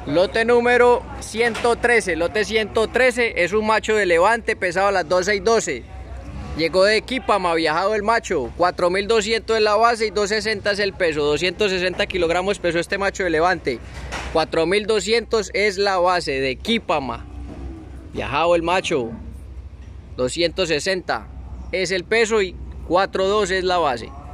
Lote número 113, lote 113 es un macho de Levante, pesado a las 2612. Llegó de Equipama, viajado el macho, 4200 es la base y 260 es el peso, 260 kilogramos pesó este macho de Levante. 4200 es la base de Equipama, viajado el macho, 260 es el peso y 42 es la base.